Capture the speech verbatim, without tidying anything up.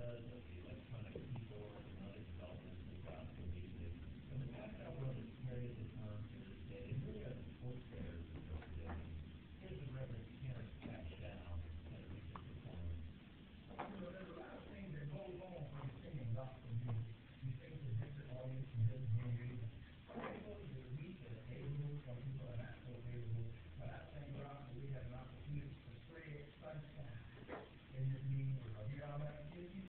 does with the electronic keyboard and other developments in gospel music. In the past, I wasn't very